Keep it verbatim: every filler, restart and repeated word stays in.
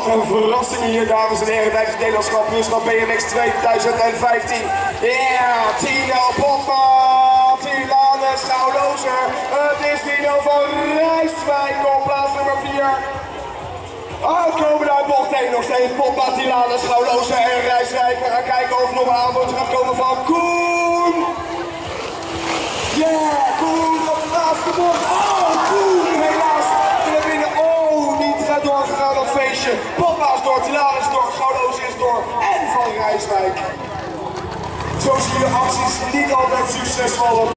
een verrassing hier, dames en heren, tijdens het Nederlands kampioenschap B M X tweeduizend vijftien. Ja, yeah, Tino Popma, Tilane Schouwlozer. Het is Tino van Rijswijk op plaats nummer vier. Uitkomen uit bocht één nog steeds Popma, Tilane Schouwlozer en Rijswijk. We gaan kijken of er nog een aanval gaat komen van Koen. Ja, yeah, Koen op de laatste bocht. Oh, Koen, helaas. We winnen. Oh, niet gaat doorgegaan dat feestje. Popma is door, Tilane is door, Schouwlozer is door en van Rijswijk. Zo zie je acties niet altijd succesvol.